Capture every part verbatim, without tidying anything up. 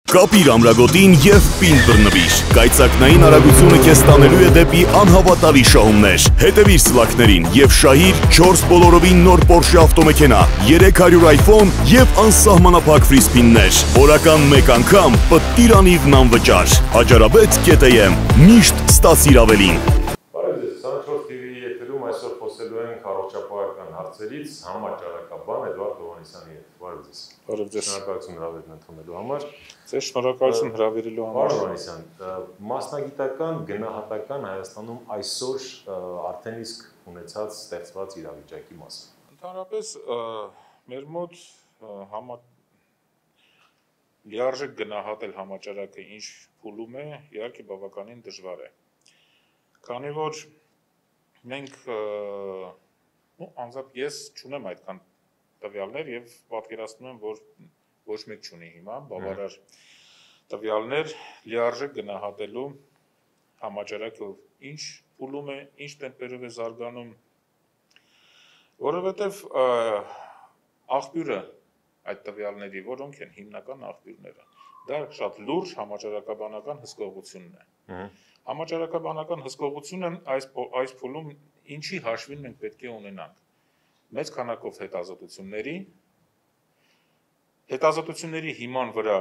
Կապիր ամրագոտին և պին բռնվիր։ Կայծակնային արագությունը քեզ տանելու է դեպի անհավատալի շահումներ։ Հետևիր սլաքներին և շահիր չորս բոլորովին նոր Porsche ավտոմեքենա, երեք հարյուր iPhone և անսահմանափակ ֆրի սփիններ։ Օրական մեկ անգամ պտտիր անիվն անվճար։ Հաջարաբետ կետ եմ, միշտ ստացիր ավելին։ Բարև ձեզ, քսանչորս T V-ի եթերում այսօր խոսելու ենք առողջապահական հարցերից համաճարակաբան Էդվարդ Հովհաննիսյանի հետ։ Բարև ձեզ։ Բարև ձեզ։ Շնորհակալություն հրավերն ընդունելու համար։ Ձեզ շնորհակալություն հրավիրելու համար։ Պարոն Հովհաննիսյան, մասնագիտական գնահատական Հայաստանում այսօր արդեն իսկ ունեցած ստեղծված իրավիճակի մասին։ Ընդհանրապես մեր մոտ համա լիարժեք գնահատել համաճարակը ինչ փուլում է, իհարկե բավականին դժվար է։ Քանի որ մենք ու անձամբ ես չունեմ այդքան տվյալներ եւ պատկերացնում եմ, որ ոչ մեկ չունի հիմա բավարար տվյալներ լիարժեք գնահատելու համաճարակը ինչ փուլում է, ինչ տեմպերով է զարգանում, որովհետեւ աղբյուրը այդ տվյալների, որոնք են հիմնական աղբյուրները, դա շատ լուրջ համաճարակաբանական հսկողությունն է։ Համաճարակաբանական հսկողությունը այս այս փուլում ինչի հաշվին մենք պետք է ունենանք։ Մեծ քանակով հետազոտությունների, հետազոտությունների հիման վրա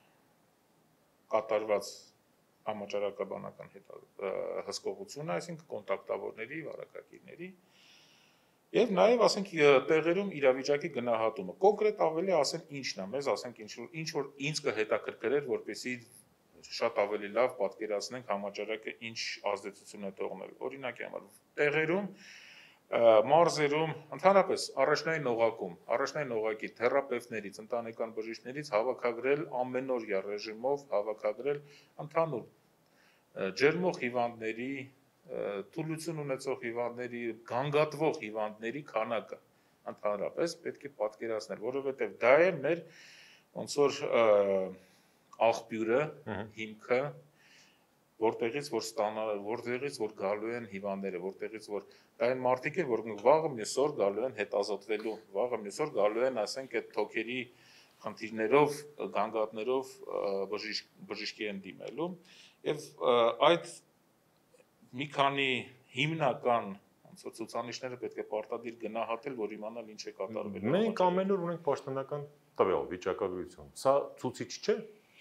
կատարված համաճարակաբանական հսկողությունը, այսինքն կոնտակտավորների, վարակագիրների, եւ նաեւ ասենք տեղերում իրավիճակի գնահատումը։ Կոնկրետ ավելի ասեն ինչն է, մեզ ասենք ինչ որ ինչ որ ինձ կհետաքրքրեր, որպեսզի շատ ավելի լավ պատկերացնենք համաճարակը ինչ ազդեցություն է թողնել։ Օրինակի համար տեղերում, մարզերում, ընդհանրապես առաջնային օղակում, առաջնային օղակի թերապևտներից, ընտանեկան բժիշկներից հավաքագրել ամենօրյա ռեժիմով հավաքագրել ընդհանուր ջերմող հիվանդների, թուլություն ունեցող հիվանդների, գանգատվող հիվանդների քանակը ընդհանրապես պետք է պատկերացնել, որովհետև դա է մեր ոնց որ աղբյուրը, հիմքը, որտեղից որ ստանալ, որտեղից որ գալու են հիվանդները, որտեղից որ դա են մարդիկ են, որ վաղը մյուս օր գալու են հետազոտվելու, վաղը մյուս օր գալու են, ասենք, այդ թոքերի խնդիրներով, գանգատներով բժիշկ, բժիշկի են դիմելու, եւ այդ մի քանի հիմնական ցուցանիշները պետք է պարտադիր գնահատել, որ իմանալ ինչ է կատարվել։ Մենք ամենուր ունենք պաշտոնական տվյալ, վիճակագրություն։ Սա ցուցիչ չէ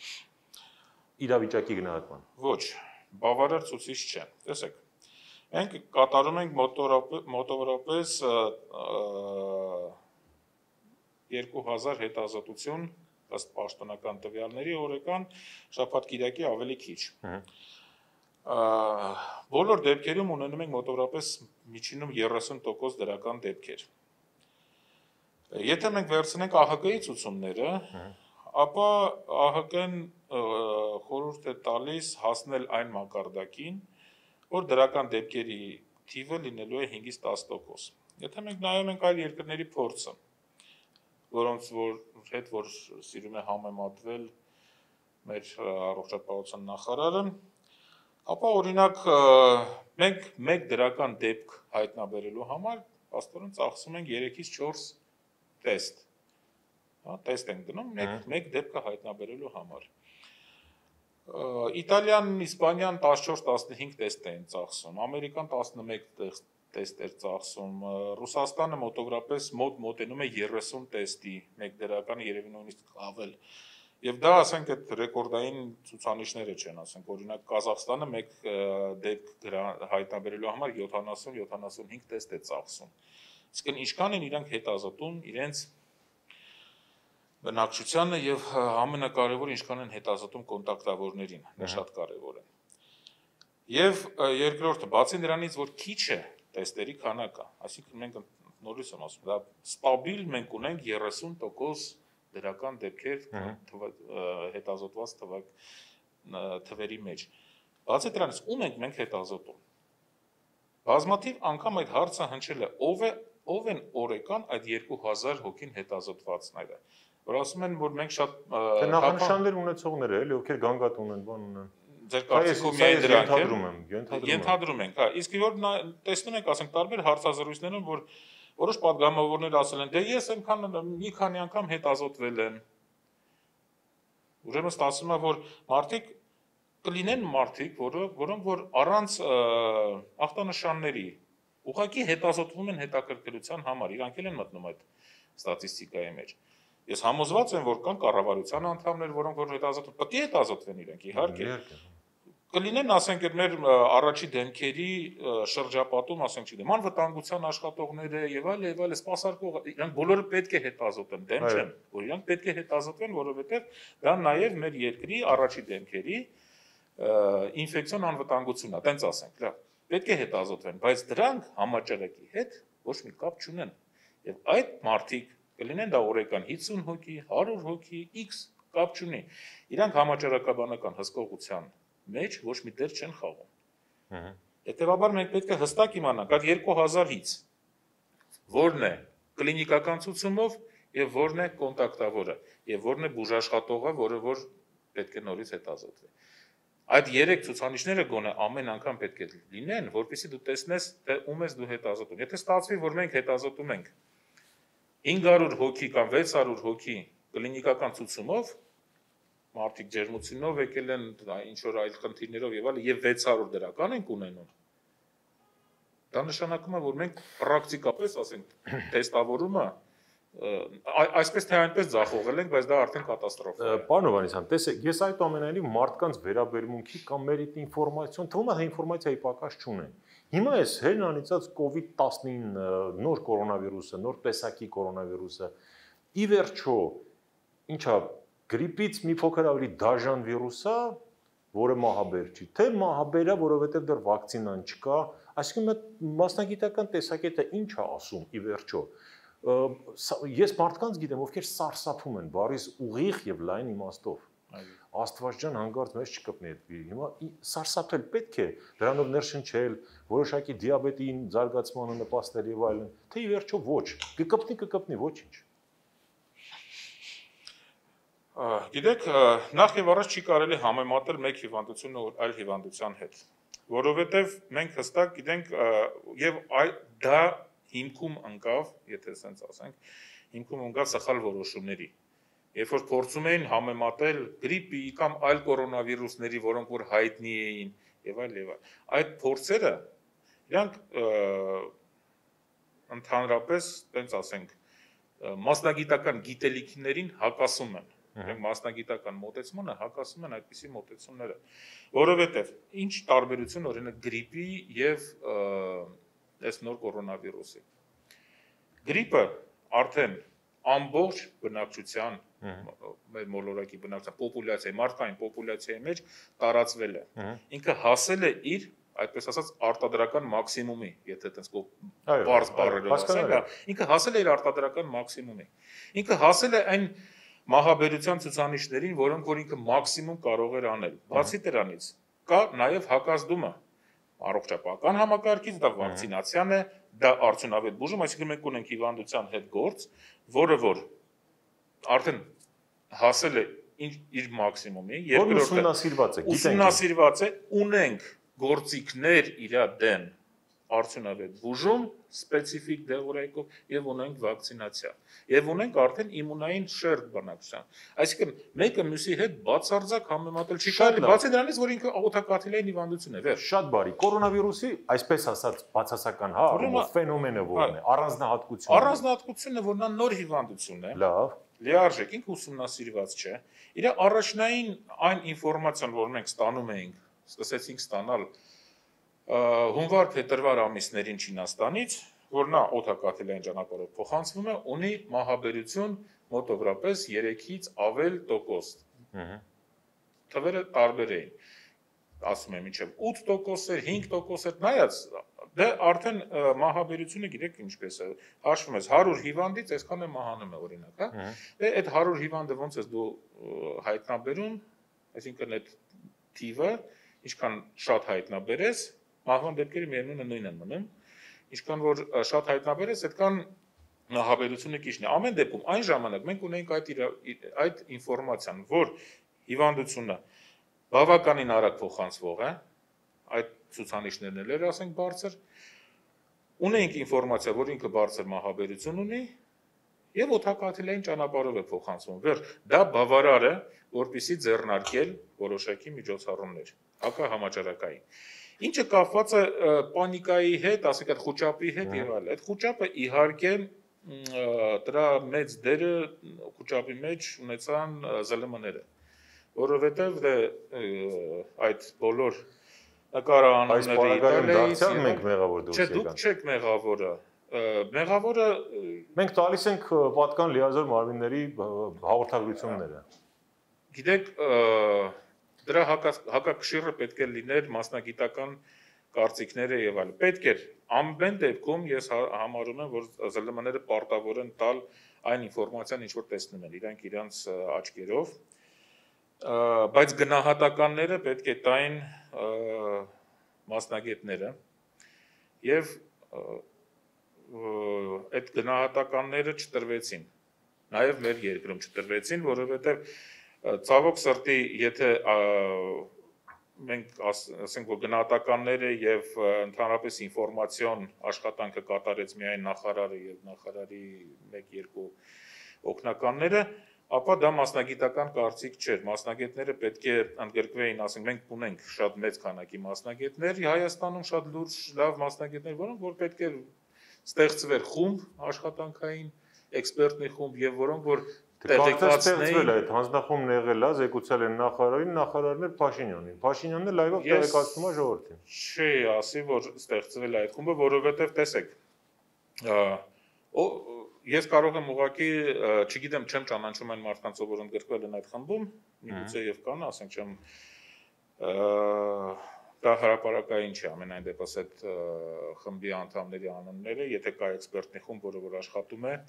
իրավիճակի գնահատման։ Ոչ, բավարար ցուցիչ չէ։ Տեսեք, մենք կատարում ենք մոտավորապես երկու հազար հետազոտություն ըստ պաշտոնական տվյալների օրական, շաբաթ-կիրակի ավելի քիչ։ Բոլոր դեպքերում ունենում ենք մոտավորապես միջինում երեսուն տոկոս դրական դեպքեր։ Եթե մենք վերցնենք ԱՀԿ-ի ցուցումները, ապա ԱՀԿ-ն խորհուրդ է տալիս հասնել այն մակարդակին, որ դրական դեպքերի թիվը լինելու է հինգից տաս տոկոս։ Եթե մենք նայում ենք այլ երկրների փորձը, որոնց որ հետ որ սիրում է համեմատվել մեր առողջապահության նախարարը, ապա օրինակ մենք մեկ դրական դեպք հայտնաբերելու համար աստորեն ծախսում ենք երեքից չորս տեստ։ Հա, տեստ ենք դնում մեկ դեպքը հայտնաբերելու համար։ Իտալիան, Իսպանիան տասնչորս տասնհինգ տեստ էին ծախսում, Ամերիկան տասնմեկ տեստ էր ծախսում, Ռուսաստանը մոտավորապես մոտ մոտենում է երեսուն տեստի, մեկ դրական երևի նույնիսկ ավել։ Եվ դա, ասենք, այդ ռեկորդային ցուցանիշները չեն, ասենք, օրինակ Կազախստանը մեկ դեպք հայտնաբերելու համար յոթանասուն յոթանասունհինգ տեստ է ծախսում։ Իսկ ինչքան են իրանք հետազոտում իրենց բնակչությանը եւ ամենակարևորը ինչքան են հետազոտում կոնտակտավորներին, դա շատ կարևոր է։ Եվ երկրորդը, բացի նրանից, որ քիչ է տեստերի քանակը, այսինքն մենք նորից եմ ասում, դա ստաբիլ մենք ունենք երեսուն տոկոս դրական դեպքեր հետազոտված թվերի մեջ։ Բացի դրանից, ում ենք մենք հետազոտում։ Բազմաթիվ անգամ այդ հարցը հնչել է, ով է, ով են օրական այդ երկու հազար հոգին հետազոտվածները, որ ասում են, որ մենք շատ նախանշաններ ունեցողներ էլի, ովքեր գանգատ ունեն, բան ունեն։ Ձեր կարծիքով միայն դրանք են, ենթադրում ենք, հա, իսկ որ տեսնում ենք, ասենք, տարբեր հարցազրույցներում, որ որոշ պատգամավորներ ասել են, դե ես այնքան մի քանի անգամ հետազոտվել եմ։ Ուրեմն ստացվում է, որ մարդիկ կլինեն մարդիկ, որոնք որ առանց ախտանշանների ուղղակի հետազոտվում են հետաքրքրության համար, իրանք էլ են մտնում այդ ստատիստիկայի մեջ։ Ես համոզված եմ, որ կան կառավարության անդամներ, որոնք որ հետազոտում, պետք է հետազոտվեն իրանք, իհարկե։ Կլինեն, ասենք, այդ մեր առաջի դեմքերի շրջապատում, ասենք, չգիտեմ, անվտանգության աշխատողները եւ այլ եւ այլ սպասարկող, իրանք բոլորը պետք է հետազոտեն, դեմ չեն, որ իրանք պետք է հետազոտվեն, որովհետեւ դա նաեւ մեր երկրի առաջի դեմքերի ինֆեկցիոն անվտանգությունն է, տենց ասենք, լավ, պետք է հետազոտվեն, բայց դրանք համաճարակի հետ ոչ մի կապ չունեն։ Եվ այդ մարդիկ կլինեն դա օրական հիսուն հոգի, հարյուր հոգի, X կապ չունի։ Իրանք համաճարակաբանական հսկողության մեջ ոչ մի դեր չեն խաղում։ Հետևաբար մենք պետք է հստակ իմանանք, այդ երկու հազարից որն է կլինիկական ցուցումով եւ որն է կոնտակտավորը եւ որն է բուժաշխատողը, որը որ պետք է նորից հետազոտվի։ Այդ երեք ցուցանիշները գոնե ամեն անգամ պետք է լինեն, որպեսզի դու տեսնես, թե ում ես դու հետազոտում։ Եթե ստացվի, որ մենք հետազոտում ենք հինգ հարյուր հոգի կամ վեց հարյուր հոգի կլինիկական ցուցումով, մարդիկ ջերմությունով եկել են, ինչ որ այլ խնդիրներով եւ այլն, եւ վեց հարյուր դրական ենք ունենում։ Դա նշանակում է, որ մենք պրակտիկապես, ասենք, տեստավորումը այսպես թե այնպես ձախողել ենք, բայց դա արդեն կատաստրոֆա է։ Պարոն Հովհաննիսյան, տեսեք, ես այդ ամենայնիվ մարդկանց վերաբերմունքի կամ մեր այդ ինֆորմացիոն, թվում է, թե ինֆորմացիայի պակաս չունեն։ Հիմա էս հերն անիծած կովիդ տասնինը, նոր կորոնավիրուսը, նոր տեսակի կորոնավիրուսը, ի վերջո, ինչա, գրիպից մի փոքր ավելի դաժան վիրուս է, որը մահաբեր չի, թե մահաբեր է, որովհետև դեռ վակցինան չկա, այսինքն մասնագիտական տեսակետը ինչ է ասում ի վերջո։ Ես մարդկանց գիտեմ, ովքեր սարսափում են բառից ուղիղ եւ լայն իմաստով։ Աստված ջան, հանգարց մեզ չկպնի այդ վիրի։ Հիմա սարսափել պետք է, դրանով ներշնչել, որոշակի դիաբետի զարգացմանը նպաստել եւ այլն, թե ի վերջո ոչ, կկպնի, կկպնի, ոչինչ։ Գիտեք, նախ եւ առաջ չի կարելի համեմատել մեկ հիվանդությունը այլ հիվանդության հետ, որովհետեւ մենք հստակ գիտենք եւ դա հիմքում ընկավ, եթե ասենք ասենք, հիմքում ընկավ սխալ որոշումների։ Երբ որ փորձում էին համեմատել գրիպի կամ այլ կորոնավիրուսների, որոնք որ հայտնի էին եւ այլ եւ այլ, այդ փորձերը իրանք ընդհանրապես, տենց ասենք, մասնագիտական գիտելիքներին հակասում են։ Մենք մասնագիտական մոտեցմանը հակասում են այդպիսի մոտեցումները, որովհետև ինչ տարբերություն օրինակ գրիպի եւ այս նոր կորոնավիրուսի։ Գրիպը արդեն ամբողջ բնակչության մեր մոլորակի բնակչության պոպուլյացիայի, մարդկային պոպուլյացիայի մեջ տարածվել է։ Ինքը հասել է իր, այդպես ասած, արտադրական մաքսիմումի, եթե այդպես բարձ բառերով ասենք, ինքը հասել է իր արտադրական մաքսիմումի։ Ինքը հասել է այն մահաբերության ցուցանիշներին, որոնք որ ինքը մաքսիմում կարող էր անել։ Բացի դրանից, կա նաև հակազդումը առողջապահական համակարգից, դա վակցինացիան է, դա արդյունավետ բուժում, այսինքն մենք ունենք հիվանդության հետ գործ, որը որ արդեն հասել է իր մաքսիմումի, երկրորդը ուսումնասիրված է, ուսումնասիրված է, ունենք գործիքներ իր դեմ արդյունավետ բուժում, սպეციფიկ դեղորայքով եւ ունենք վակցինացիա։ Եվ ունենք արդեն իմունային շերտ բնակչության։ Այսինքն մեկը մյուսի հետ բացարձակ համեմատել չի կարելի, բացի դրանից, որ ինքը օտակաթիլային հիվանդություն է, վերջ։ Շատ բարի։ Կորոնավիրուսի, այսպես ասած, բացասական, հա, ֆենոմենը որն է, առանձնահատկությունը։ Առանձնահատկությունը, որ նա նոր հիվանդություն է։ Լավ։ Լիարժեք, ինքը ուսումնասիրված չէ։ Իր առաջնային այն ինֆորմացիան, որ մենք ստանում էինք, սկսեցինք ստանալ հունվար-փետրվար ամիսներին Չինաստանից, որ նա օտակաթիլային ճանապարհով փոխանցվում է, ունի մահաբերություն մոտավորապես երեքից ավել տոկոս։ Թվերը տարբեր էին։ Ասում եմ, մինչև ութ տոկոս էր, հինգ տոկոս էր, նայած, դե արդեն մահաբերությունը գիտեք ինչպես է, հաշվում ես հարյուր հիվանդից այսքան է մահանում է օրինակ, հա։ Դե այդ հարյուր հիվանդը ոնց ես դու հայտնաբերում, այսինքն այդ թիվը, ինչքան շատ հայտնաբերես, մահվան դեպքերը միևնույնը նույնն են մնում, ինչքան որ շատ հայտնաբերես, այդքան մահաբերությունը քիչն է։ Ամեն դեպքում այն ժամանակ մենք ունենք այդ այդ ինֆորմացիան, որ հիվանդությունը բավականին արագ փոխանցվող է, այդ ցուցանիշներն էլ էր, ասենք, բարձր, ունենք ինֆորմացիա, որ ինքը բարձր մահաբերություն ունի, եւ օդակաթիլային ճանապարհով է փոխանցվում։ Վեր դա բավարար է, որպեսզի ձեռնարկել որոշակի միջոցառումներ, հակահամաճարակային։ Ինչը կապված է պանիկայի հետ, ասենք այդ խոճապի հետ եւ այլ։ Այդ խոճապը իհարկե դրա մեծ դերը խոճապի մեջ ունեցան զլ էմ-ները, որովհետեւ դե այդ բոլոր նկարահանումների Իտալիայից մենք մեղավոր դուրս եկան։ Չէ, դուք չեք մեղավորը։ Մեղավորը մենք տալիս ենք պատկան լիազոր մարմինների հաղորդագրությունները։ Գիտեք, դրա հակակշիռը պետք է լիներ մասնագիտական կարծիքները եւ այլն։ Պետք է ամեն դեպքում ես համարում եմ, որ զլ էմ-ները պարտավոր են տալ այն ինֆորմացիան, ինչ որ տեսնում են իրանք իրանց աչքերով, բայց գնահատականները պետք է տային մասնագետները եւ այդ գնահատականները չտրվեցին, նաեւ մեր երկրում չտրվեցին, որովհետեւ ցավոք սրտի, եթե մենք ասենք որ գնահատականները եւ ընդհանրապես ինֆորմացիոն աշխատանքը կատարեց միայն նախարարը եւ նախարարի մեկ-երկու օգնականները, ապա դա մասնագիտական կարծիք չէր։ Մասնագետները պետք է ընդգրկվեին, ասենք մենք ունենք շատ մեծ քանակի մասնագետներ, Հայաստանում շատ լուրջ լավ մասնագետներ, որոնք որ պետք է ստեղծվեր խումբ աշխատանքային, էքսպերտի խումբ եւ որոնք որ տեղեկացնել այդ հանձնախումբն եղել է, զեկուցել են նախարարին, նախարարն էր Փաշինյանին։ Փաշինյանն էլ լայվով տեղեկացնում է ժողովրդին։ Չի ասի, որ ստեղծվել է այդ խումբը, որովհետև տեսեք, ես կարող եմ ուղղակի, չգիտեմ, չեմ ճանաչում այն մարդկանց, որ ընդգրկվել են այդ խմբում, միգուցե եւ կան, ասենք չեմ դա հրապարակային չի, ամենայն դեպս այդ խմբի անդամների անունները, եթե կա էքսպերտի խումբ, որը որ աշխատում է,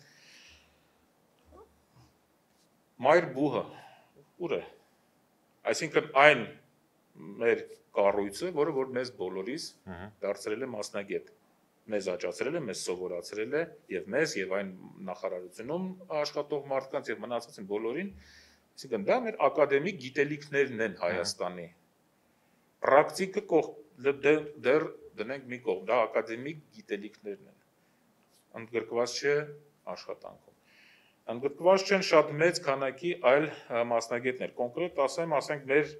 մայր բուհը ուր է, այսինքն այն մեր կառույցը, որը որ մեզ բոլորիս դարձրել է մասնագետ, մեզ աճացրել է, մեզ սովորացրել է եւ մեզ եւ այն նախարարությունում աշխատող մարդկանց եւ մնացածին բոլորին, այսինքն դա մեր ակադեմիկ գիտելիքներն են Հայաստանի, պրակտիկը դեռ դնենք մի կողմ, դա ակադեմիկ գիտելիքներն են, ընդգրկված չէ աշխատանքում։ Ընդգրկված չեն շատ մեծ քանակի այլ մասնագետներ, կոնկրետ ասեմ, ասենք մեր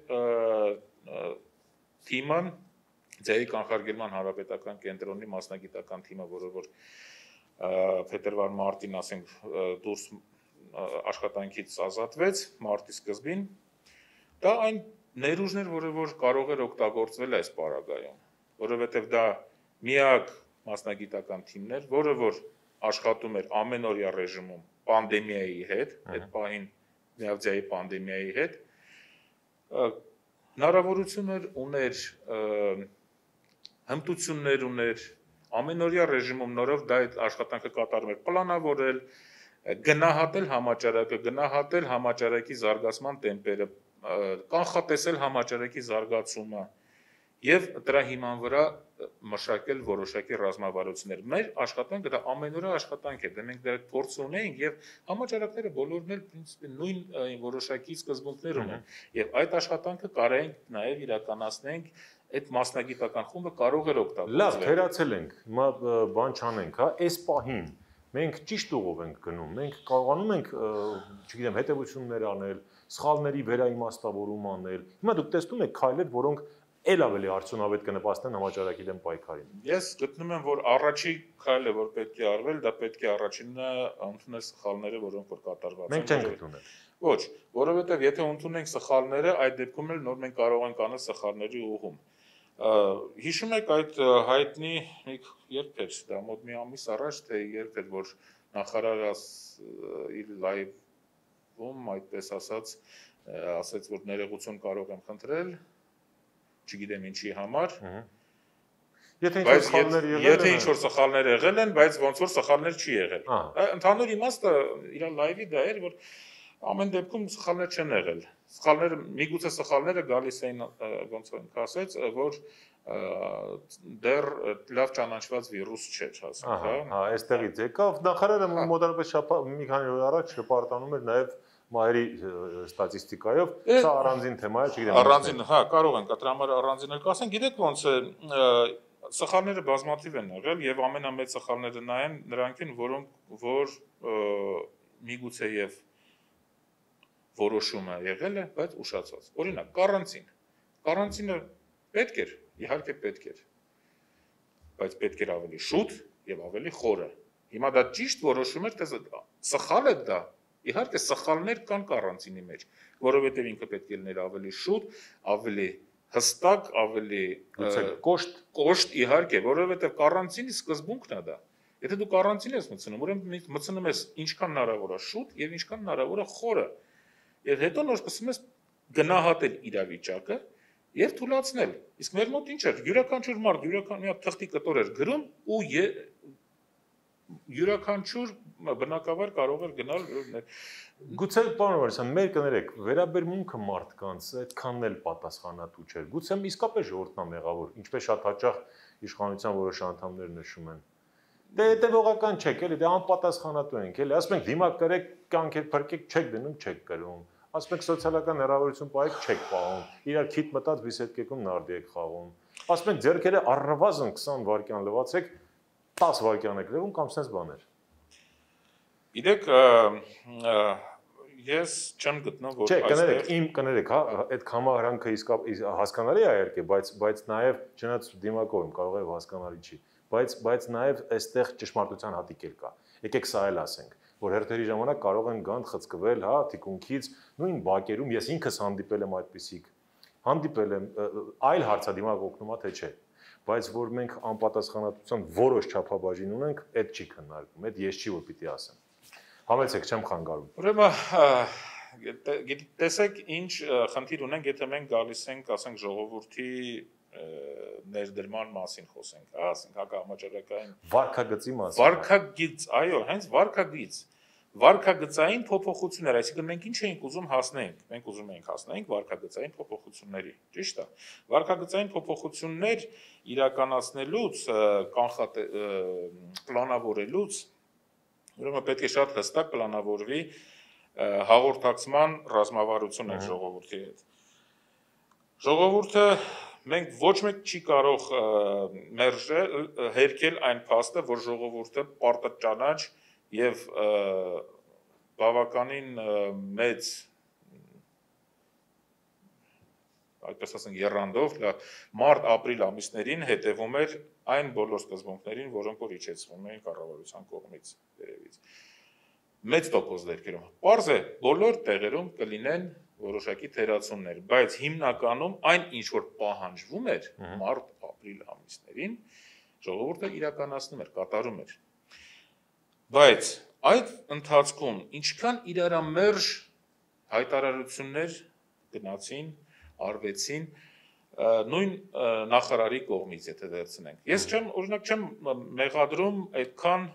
թիմը, ձեի կանխարգելման հանրապետական կենտրոնի մասնագիտական թիմը, որը որ փետրվար մարտին ասենք դուրս աշխատանքից ազատվեց, մարտի սկզբին, դա այն ներուժներ, որը որ կարող էր օգտագործվել այս պարագայում, որովհետև դա միակ մասնագիտական թիմն էր, որը որ աշխատում էր ամենօրյա ռեժիմում պանդեմիայի հետ, այդ պահին միավձյայի պանդեմիայի հետ, հնարավորություններ ուներ, հմտություններ ուներ, ամենօրյա ռեժիմում նորով դա այդ աշխատանքը կատարում էր, պլանավորել, գնահատել համաճարակը, գնահատել համաճարակի զարգացման տեմպերը, կանխատեսել համաճարակի զարգացումը եւ դրա հիման վրա մշակել որոշակի ռազմավարություններ։ Մեր աշխատանքը դա ամենօրյա աշխատանք է, դե մենք դրա փորձ ունենք եւ համաճարակները բոլորն էլ պրինցիպի նույն որոշակի սկզբունքներ ունեն եւ այդ աշխատանքը կարող ենք նաեւ իրականացնենք, այդ մասնագիտական խումբը կարող է օգտագործել։ Լավ, թերացել ենք, հիմա բան չանենք, հա, այս պահին մենք ճիշտ ուղով ենք գնում, մենք կարողանում ենք, չգիտեմ, հետևություններ անել, սխալների վերաիմաստավորում անել։ Հիմա դուք տեսնում եք քայլեր, որոնք էլ ավելի արդյունավետ կնպաստեն համաճարակի դեմ պայքարին։ Ես գտնում եմ, որ առաջի քայլը, որ պետք է արվել, դա պետք է առաջինը ընդունել սխալները, որոնք որ կատարված են։ Մենք չենք ընդունել։ Ոչ, որովհետև եթե ընդունենք սխալները, այդ դեպքում էլ նոր մենք կարող ենք անել սխալների ուղում։ Հիշում եք այդ հայտնի երբ էր, դա մոտ մի ամիս առաջ, թե երբ էր, որ նախարարը իր լայվում, այդպես ասած, ասաց, որ ներողություն կարող եմ խնդրել, չգիտեմ ինչի համար, եթե ինչ-որ սխալներ եղել են, բայց ոնց որ սխալներ չի եղել։ Ընդհանուր իմաստը իր լայվի դա էր, որ ամեն դեպքում սխալներ չեն եղել։ Սխալները, միգուցե սխալները գալիս էին, ոնց որ ասեց, որ դեռ լավ ճանաչված վիրուս չէ, ասենք, հա։ Հա, այստեղից եկավ, նախարարը մոտավորապես մի քանի օր առաջ հպարտանում էր նաև մայրի ստատիստիկայով, սա առանձին թեմա է, չգիտեմ։ Առանձին, հա, կարող ենք դրա համար առանձին էլ կասենք, գիտեք ոնց է, սխալները բազմաթիվ են եղել եւ ամենամեծ սխալները նա են նրանք են, որոնք որ միգուցե եւ որոշումը եղել է, բայց ուշացած։ Օրինակ, կարանտին։ Կարանտինը պետք էր, իհարկե պետք էր, բայց պետք էր ավելի շուտ եւ ավելի խորը։ Հիմա դա ճիշտ որոշում էր, թե սխալ է դա։ Իհարկե սխալներ կան կարանտինի մեջ, որովհետեւ ինքը պետք է լիներ ավելի շուտ, ավելի հստակ, ավելի կոշտ, կոշտ իհարկե, որովհետեւ կարանտինի սկզբունքն է դա։ Եթե դու կարանտին ես մտցնում, ուրեմն մտցնում ես ինչքան հնարավոր է շուտ եւ ինչքան հնարավոր է խորը։ Եվ հետո նոր սկսում ես գնահատել իրավիճակը եւ թույլաtsնել։ Իսկ մեր մոտ ինչ էր, յուրաքանչյուր մարդ յուրաքան մի հատ թղթի կտոր էր գրում ու յուրաքանչյուր բնակավար կարող էր գնալ գուցե պարոն Մարիսյան, մեր կներեք, վերաբերմունքը մարդկանց այդքանն էլ պատասխանատու չէր։ Գուցե իսկապես ժողովուրդն է մեղավոր, ինչպես շատ հաճախ իշխանության որոշ անդամներ նշում են։ Դե հետևողական չեք, էլի, դե անպատասխանատու ենք, էլի, ասում ենք դիմակ կրեք, կանքեր փրկեք, չեք դնում, չեք կրում։ Ասում ենք սոցիալական հեռավորություն պահեք, չեք պահում։ Իրար քիթ մտած բիսեդկեքում նարդի եք խաղում։ Ասում ենք ձեռքերը առնվազն քսան վայրկյան լվացեք, տաս վայրկյան եք լվում կամ sense բաներ։ Գիտեք, ես չեմ գտնում, որ այստեղ Չէ, կներեք, իմ կներեք, հա, այդ համահրանքը իսկապես հասկանալի է իհարկե, բայց բայց նաև չնայած դիմակով եմ, կարող է հասկանալի չի, բայց բայց նաև այստեղ ճշմարտության հատիկ էլ կա։ Եկեք սա էլ ասենք, որ հերթերի ժամանակ կարող են գան խցկվել, հա, թիկունքից, նույն բակերում, ես ինքս հանդիպել եմ այդպիսիք։ Հանդիպել եմ, այլ հարցադիմակ օգնում է, թե չէ։ Բայց որ մենք անպատասխանատվության որոշ չափաբաժին ունենք, այդ չի քննարկվում, այդ ես չի որ պիտի ասեմ։ Համեցեք, չեմ խանգարում։ Ուրեմն տեսեք ինչ խնդիր ունենք, եթե մենք գալիս ենք, ասենք ժողովրդի ներդրման մասին խոսենք, հա, ասենք հակահամաճարակային վարքագծի մասին։ Վարքագիծ, այո, հենց վարքագիծ։ Վարքագծային փոփոխություններ, այսինքն մենք ինչ էինք ուզում հասնենք, մենք ուզում էինք հասնենք վարքագծային փոփոխությունների, ճիշտ է։ Վարքագծային փոփոխություններ իրականացնելուց, կանխատ պլանավորելուց, ուրեմն պետք է շատ հստակ պլանավորվի հաղորդակցման ռազմավարությունը ժողովրդի հետ։ Ժողովուրդը մենք ոչ մեկ չի կարող մերժել, հերքել այն փաստը, որ ժողովուրդը պարտաճանաչ եւ բավականին մեծ այդպես ասենք եռանդով մարտ-ապրիլ ամիսներին հետևում էր այն բոլոր սկզբունքներին, որոնք որ իջեցվում էին կառավարության կողմից երևից։ Մեծ տոկոս դեպքերում։ Պարզ է, բոլոր տեղերում կլինեն որոշակի թերացումներ, բայց հիմնականում այն ինչ որ պահանջվում էր մարտ-ապրիլ ամիսներին, ժողովուրդը իրականացնում էր, կատարում էր։ Բայց այդ ընթացքում ինչքան իրարամերժ հայտարարություններ գնացին, արվեցին նույն նախարարի կողմից, եթե վերցնենք։ Ես չեմ, օրինակ չեմ մեղադրում այդքան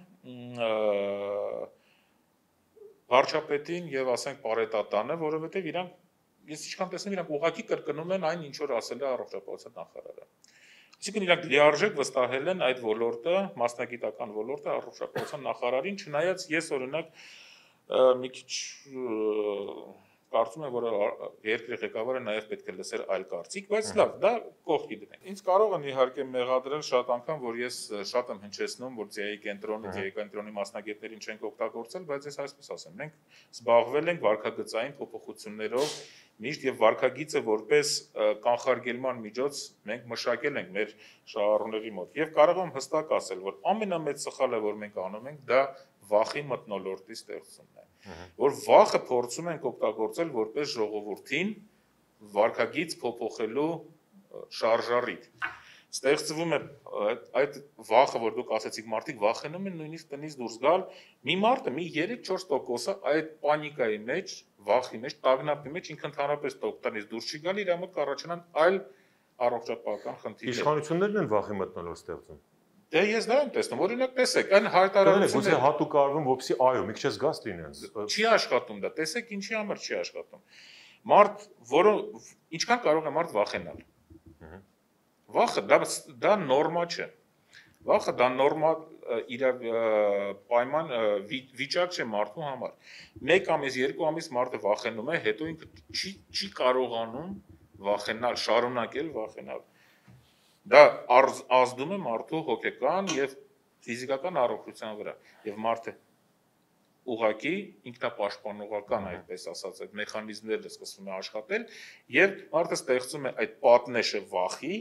վարչապետին եւ ասենք պարետատանը, որովհետեւ իրանք ես ինչքան տեսնում իրանք ուղղակի կրկնում են այն ինչ որ ասել է առողջապահության նախարարը։ Այսինքն իրանք լիարժեք վստահել են այդ ոլորտը, մասնագիտական ոլորտը առողջապահության նախարարին, չնայած ես օրինակ մի քիչ կարծում եմ, որ երկրի ղեկավարը նաև պետք է լսեր այլ կարծիք, բայց լավ, դա կողքի դնենք։ Ինձ կարող են իհարկե մեղադրել շատ անգամ, որ ես շատ եմ հնչեցնում, որ ՁԻԱ-ի կենտրոնը, ՁԻԱ-ի կենտրոնի մասնագետներին չենք օգտագործել, բայց ես այսպես ասեմ, մենք զբաղվել ենք վարքագծային փոփոխություններով միշտ եւ վարքագիծը որպես կանխարգելման միջոց մենք մշակել ենք մեր շահառուների մոտ։ Եվ կարող եմ հստակ ասել, որ ամենամեծ սխալը, որ մենք անում ենք, դա վախի մթնոլորտի ստեղծումն է, որ վախը փորձում ենք օգտագործել որպես ժողովրդին վարքագիծ փոփոխելու շարժառիթ։ Ստեղծվում է այդ վախը, որ դուք ասացիք, մարդիկ վախենում են նույնիսկ տնից դուրս գալ, մի մարդը մի երեք-չորս տոկոսը այդ պանիկայի մեջ, վախի մեջ, տագնապի մեջ ինքը ընդհանրապես տնից դուրս չի գալի, իր մոտ կառաջանան այլ առողջապահական խնդիրներ։ Իշխանություններն են վախի մթնոլորտ ստեղծում։ Դե ես դա եմ տեսնում, օրինակ տեսեք, այն հայտարարությունները գուցե հատուկ արվում, որպեսզի այո, մի քիչ զգաց լինեն։ Չի աշխատում դա, տեսեք ինչի համար չի աշխատում։ Մարդ, որը ինչքան կարող է մարդ վախենալ։ Վախը դա դա նորմա չէ։ Վախը դա նորմալ իր պայման վիճակ չէ մարդու համար։ Մեկ ամիս, երկու ամիս մարդը վախենում է, հետո ինքը չի չի կարողանում վախենալ, շարունակել վախենալ։ Դա ազդում է մարդու հոգեկան եւ ֆիզիկական առողջության վրա եւ մարդը ուղղակի ինքնապաշտպանողական, այդպես ասած, այդ մեխանիզմները սկսում է աշխատել եւ մարդը ստեղծում է այդ պատնեշը վախի,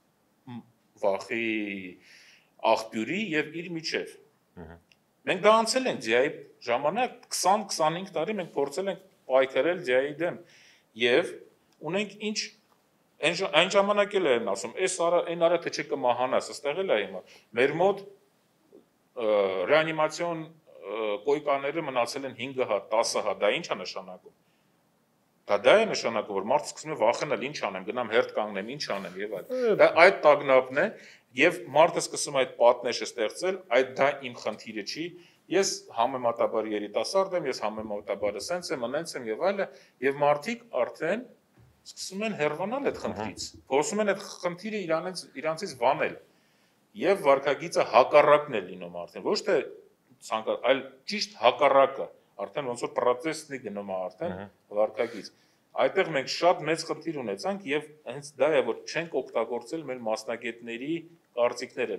վախի աղբյուրի եւ իր միջև։ Մենք դա անցել ենք դիայի ժամանակ քսան քսանհինգ տարի մենք փորձել ենք պայքարել դիայի դեմ եւ ունենք ինչ այն ժամանակ էլ են ասում, այս արա այն արա թե չէ կմահանաս, այստեղ էլ է հիմա։ Մեր մոտ ռեանիմացիոն կոյկաները մնացել են հինգ հատ, տասը հատ, դա ինչ է նշանակում։ Դա դա է նշանակում, որ մարդը սկսում է վախենալ, ինչ անեմ, գնամ հերթ կանգնեմ, ինչ անեմ եւ այլն։ Դա այդ տագնապն է եւ մարդը սկսում է այդ պատնեշը ստեղծել, այդ դա իմ խնդիրը չի։ Ես համեմատաբար երիտասարդ եմ, ես համեմատաբար սենց եմ, անենց եմ եւ այլն, եւ մարդիկ արդեն սկսում են հեռանալ այդ խնդրից։ Փորձում են այդ խնդիրը իրանից իրանցից վանել։ Եվ վարքագիծը հակառակն է լինում արդեն, ոչ թե ցանկալ, այլ ճիշտ հակառակը, արդեն ոնց որ պրոցեսն է գնում արդեն վարքագիծ։ Այդտեղ մենք շատ մեծ խնդիր ունեցանք եւ հենց դա է, որ չենք օգտագործել մեր մասնագետների կարծիքները։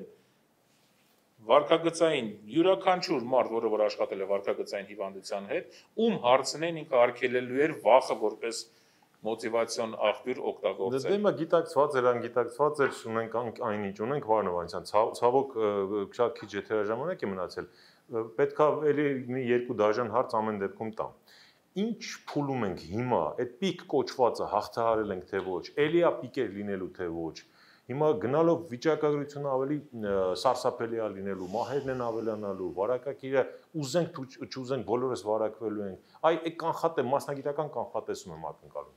Վարքագծային յուրաքանչյուր մարդ, որը որ աշխատել է վարքագծային հիվանդության հետ, ում հարցնեն ինքը արգելելու էր վախը որպես մոտիվացիոն աղբյուր օգտագործել։ Դե հիմա գիտակցված էր, անգիտակցված էր, ունենք այնինչ ունենք, Վարոն Հովհաննիսյան, ցավոք շատ քիչ եթերաժամանակ է մնացել։ Պետք է էլի մի երկու դաժան հարց ամեն դեպքում տամ։ Ինչ փուլում ենք հիմա, այդ պիկ կոչվածը հաղթահարել ենք թե ոչ, էլի է պիկեր լինելու թե ոչ։ Հիմա գնալով վիճակագրությունը ավելի սարսափելի է լինելու, մահերն են ավելանալու, վարակագիրը ուզենք თუ չուզենք բոլորս վարակվելու ենք։ Այ այդ կանխատեսում, մասնագիտական կանխատեսում եմ ակնկալում։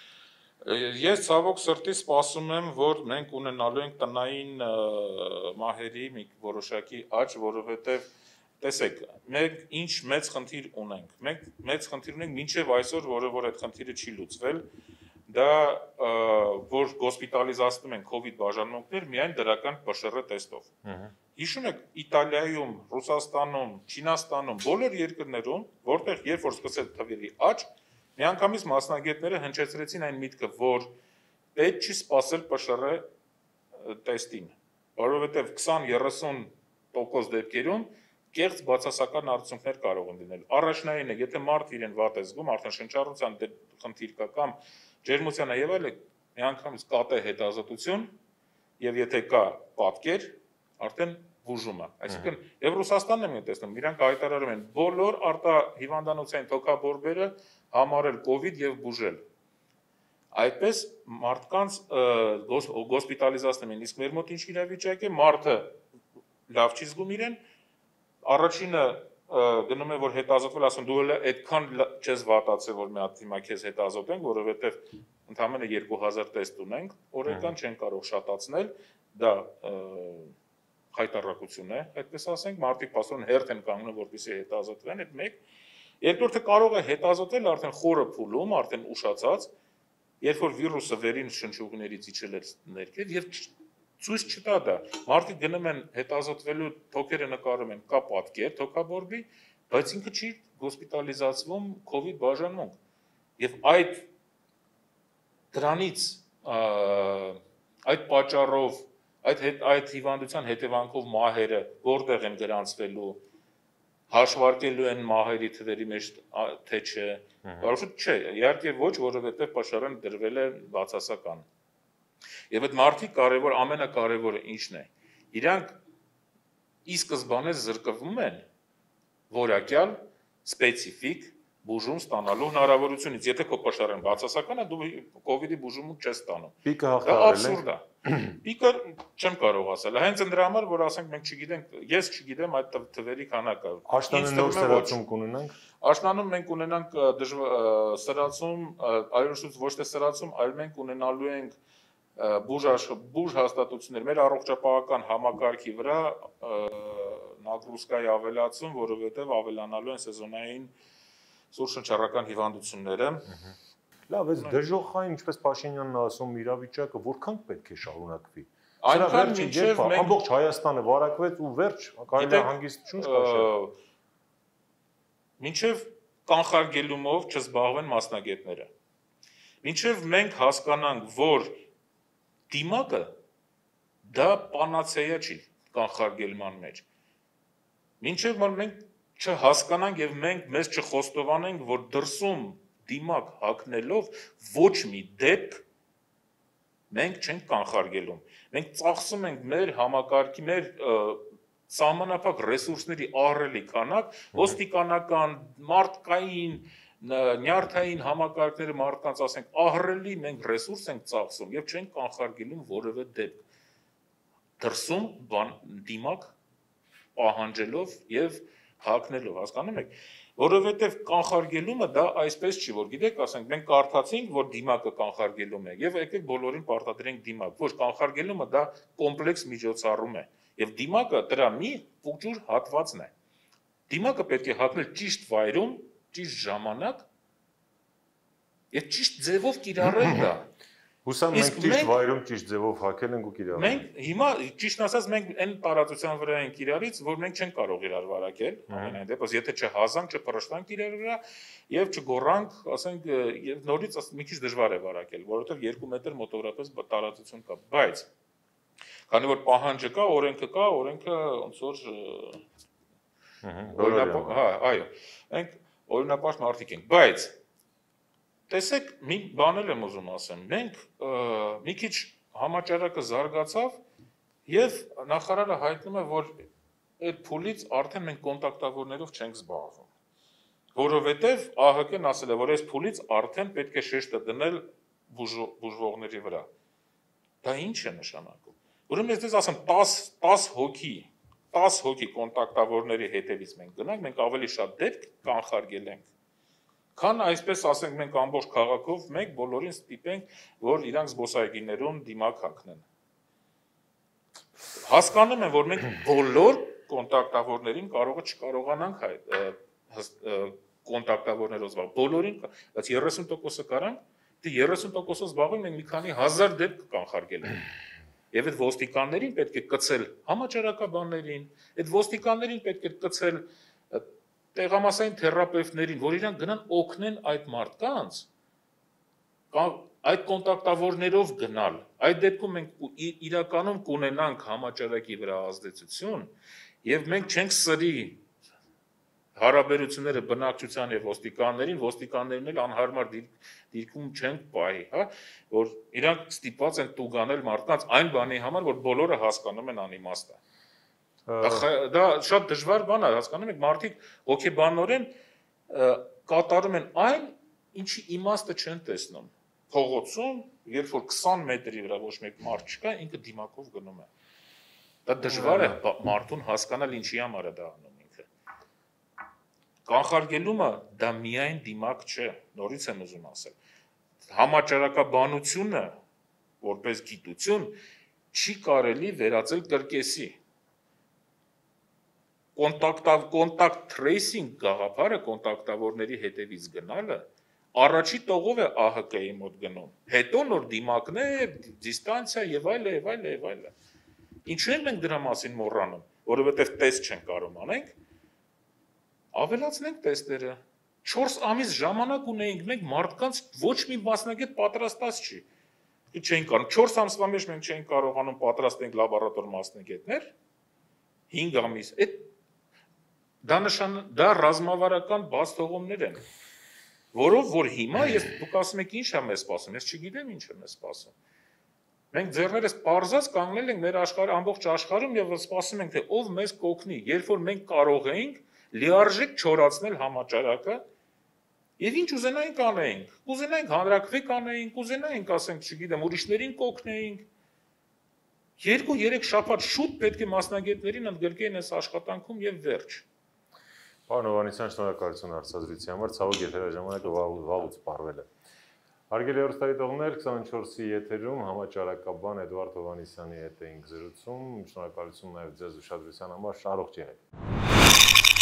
Ես ցավոք սրտի սպասում եմ, որ մենք ունենալու ենք տնային մահերի մի որոշակի աճ, որովհետև տեսեք, մենք ինչ մեծ խնդիր ունենք։ Մենք մեծ խնդիր ունենք մինչև այսօր, որը որ այդ խնդիրը չի լուծվել, դա որ հոսպիտալիզացնում են COVID բաժանմունքներ միայն դրական P C R տեստով։ Հիշում եք Իտալիայում, Ռուսաստանում, Չինաստանում, բոլոր երկրներում, որտեղ երբ որ սկսեց թվերի աճ, միանգամից մասնագետները հնչեցրեցին այն միտքը, որ պետք չի սպասել P C R տեստին, որովհետև քսան երեսուն տոկոս դեպքերում կեղծ բացասական արդյունքներ կարող են լինել։ Առաջնայինը, եթե մարդ իրեն վատ է զգում, արդեն շնչառության խնդիր կա կամ ջերմության եւ այլն, միանգամից կատե հետազոտություն եւ եթե կա պատկեր, արդեն բուժում է։ Այսինքն եւ Ռուսաստանն եմ տեսնում, իրանք հայտարարում են բոլոր արտահիվանդանոցային թոքաբորբերը համարել COVID եւ բուժել։ Այդպես մարդկանց հոսպիտալիզացնում են, իսկ մեր մոտ ինչ իրավիճակ է, մարդը լավ չի զգում իրեն, առաջինը գնում է որ հետազոտվել, ասում դու էլ այդքան չես վատացել, որ մի հատ հիմա քեզ հետազոտենք, որովհետև ընդամենը երկու հազար տեստ ունենք, օրական չեն կարող շատացնել, դա խայտառակություն է, այդպես ասենք, մարդիկ փաստորեն հերթ են կանգնում, որպեսզի հետազոտվեն, այդ մեկ։ Երկրորդը կարող է հետազոտել արդեն խորը փուլում, արդեն ուշացած, երբ որ վիրուսը վերին շնչուղիներից իջել է ներքև եւ ցույց չտա դա։ Մարդիկ գնում են հետազոտվելու, թոքերը նկարում են, կա պատկեր թոքաբորբի, բայց ինքը չի հոսպիտալիզացվում COVID բաժանմունք։ Եվ այդ դրանից այդ պատճառով, այդ այդ հիվանդության հետևանքով մահերը որտեղ են գրանցվելու, հաշվարկելու են մահերի թվերի մեջ թե չէ։ Որովհետեւ չէ, իհարկե ոչ, որովհետեւ P C R-ն դրվել է բացասական։ Եվ այդ մարդիկ կարևոր, ամենակարևորը ինչն է, իրանք ի սկզբանե զրկվում են որակյալ, սպեցիֆիկ բուժում ստանալու հնարավորությունից, եթե քո P C R-ն բացասական է, դու COVID-ի բուժումը չես ստանում։ Պիկը հաղթահարել է։ Դա Պիկը չեմ կարող ասել, հենց ընդրա համար, որ ասենք մենք չգիտենք, ես չգիտեմ այդ թվերի քանակը։ Աշնանը նոր սրացում կունենանք։ Աշնանում մենք ունենանք սրացում, այլոց ոչ թե սրացում, այլ մենք ունենալու ենք բուժ հաստատություններ, մեր առողջապահական համակարգի վրա նագրուսկայի ավելացում, որովհետև ավելանալու են սեզոնային սուրշնչառական հիվանդությունները։ Լավ, այս դժոխային, ինչպես Փաշինյանն ասում, իրավիճակը որքան պետք է շարունակվի։ Այնքան մինչև մենք ամբողջ Հայաստանը վարակվեց ու վերջ, կարելի է հանգիստ շունչ քաշել։ Մինչև կանխարգելումով չզբաղվեն մասնագետները։ Մինչև մենք հասկանանք, որ դիմակը դա պանացեա չի կանխարգելման մեջ։ Մինչև որ մենք չհասկանանք եւ մենք մեզ չխոստովանենք, որ դրսում դիմակ հակնելով ոչ մի դեպք մենք չենք կանխարգելում։ Մենք ծախսում ենք մեր համակարգի, մեր սահմանափակ ռեսուրսների ահռելի քանակ, ոստիկանական, մարդկային, նյարդային համակարգները մարդկանց ասենք ահռելի մենք ռեսուրս ենք ծախսում եւ չենք կանխարգելում որևէ դեպք։ Դրսում բան դիմակ պահանջելով եւ հակնելով, հասկանում եք, որովհետեւ կանխարգելումը դա այսպես չի, որ գիտեք, ասենք մենք կարդացինք, որ դիմակը կանխարգելում է եւ եկեք բոլորին պարտադրենք դիմակ, ոչ կանխարգելումը դա կոմպլեքս միջոցառում է եւ դիմակը դրա մի փոքր հատվածն է։ Դիմակը պետք է հակնել ճիշտ վայրում, ճիշտ ժամանակ եւ ճիշտ ձևով կիրառել դա։ Հուսամ մենք ճիշտ վայրում ճիշտ ձևով հակել ենք ու կիրառել։ Մենք հիմա ճիշտ ասած մենք այն տարածության վրա ենք իրարից, որ մենք չենք կարող իրար վարակել, ամենայն դեպս, եթե չհազանք, չփռշտանք իրար վրա եւ չգոռանք, ասենք, եւ նորից մի քիչ դժվար է վարակել, որովհետեւ երկու մետր մոտավորապես տարածություն կա, բայց քանի որ պահանջը կա, օրենքը կա, օրենքը ոնց որ օրինապար, հա, այո, մենք օրինապար մարդիկ ենք, բայց տեսեք, մի բան էլ եմ ուզում ասեմ, մենք մի քիչ համաճարակը զարգացավ եւ նախարարը հայտնում է, որ այդ փուլից արդեն մենք կոնտակտավորներով չենք զբաղվում, որովհետեւ ԱՀԿ-ն ասել է, որ այս փուլից արդեն պետք է շեշտը դնել բուժվողների վրա։ Դա ինչ է նշանակում։ Ուրեմն ես դες ասեմ տասը հոգի, տասը հոգի կոնտակտավորների հետևից մենք գնանք, մենք ավելի շատ դեպք կանխարգել ենք։ Քան այսպես ասենք մենք ամբողջ քաղաքով մեկ բոլորին ստիպենք, որ իրանք զբոսայգիներում դիմակ հագնեն։ Հասկանում եմ, որ մենք բոլոր կոնտակտավորներին կարող է չկարողանանք կոնտակտավորներով զբաղվել, բոլորին, բայց երեսուն տոկոսը կարանք, դե երեսուն տոկոսով զբաղվում մենք մի քանի հազար դեպք կանխարգել ենք։ Եվ այդ ոստիկաններին պետք է կցել համաճարակաբաններին, այդ ոստիկաններին պետք է կցել տեղամասային թերապևտներին, որ իրանք գնան օգնեն այդ մարդկանց, այդ կոնտակտավորներով գնալ, այդ դեպքում մենք իրականում կունենանք համաճարակի վրա ազդեցություն եւ մենք չենք սրի հարաբերությունները բնակչության եւ ոստիկաններին, ոստիկաններն էլ անհարմար դիրքում չենք պահի, հա, որ իրանք ստիպված են տուգանել մարդկանց այն բանի համար, որ բոլորը հասկանում են անիմաստ է։ Դա շատ դժվար բան է, հասկանում եք, մարդիկ հոգեբանորեն կատարում են այն, ինչի իմաստը չեն տեսնում։ Փողոցում, երբ որ քսան մետրի վրա ոչ մեկ մարդ չկա, ինքը դիմակով գնում է։ Դա դժվար է մարդուն հասկանալ ինչի համար է դա անում ինքը։ Կանխարգելումը դա միայն դիմակ չէ, նորից եմ ուզում ասել։ Համաճարակաբանությունը, որպես գիտություն, չի կարելի վերածել կրկեսի։ Կոնտակտ թրեյսինգ գաղափարը կոնտակտավորների հետևից գնալը առաջի տողով է ԱՀԿ-ի մոտ գնում, հետո նոր դիմակներ, դիստանցիա եւ այլը եւ այլը եւ այլը։ Ինչու ենք մենք դրա մասին մոռանում, որովհետեւ տեստ չենք կարող անենք, ավելացնենք տեստերը։ չորս ամիս ժամանակ ունեինք մենք մարդկանց ոչ մի մասնագետ պատրաստած չի։ Չենք կարող չորս ամսվա մեջ մենք չենք կարողանում պատրաստենք լաբորատոր մասնագետներ, հինգ ամիս։ Այդ Դա նշան դա ռազմավարական բաց թողումներ են, որով որ հիմա ես դուք ասում եք ինչ է մեզ սպասում, ես չգիտեմ ինչ է մեզ սպասում։ Մենք ձեռներս պարզած կանգնել ենք մեր աշխարհի ամբողջ աշխարհում եւ սպասում ենք թե ով մեզ կօգնի, երբ որ մենք կարող էինք լիարժեք չորացնել համաճարակը եւ ինչ ուզենայինք անեինք, կուզենայինք հանրակրվեկ անեինք, կուզենայինք ասենք, չգիտեմ, ուրիշներին կօգնեինք։ Երկու-երեք շաբաթ շուտ պետք է մասնագետներին ընդգրկեին այս աշխատանքում եւ վերջ։ Պարոն Հովհաննիսյան, շնորհակալություն հարցազրույցի համար, ցավոք եթերաժամանակը վաղուց սպառվել է։ Հարգելի հեռուստադիտողներ, քսանչորսի եթերում համաճարակաբան Էդվարդ Հովհաննիսյանի հետ էինք զրուցում, շնորհակալություն նաև ձեզ ուշադրության համար, առողջ եղեք։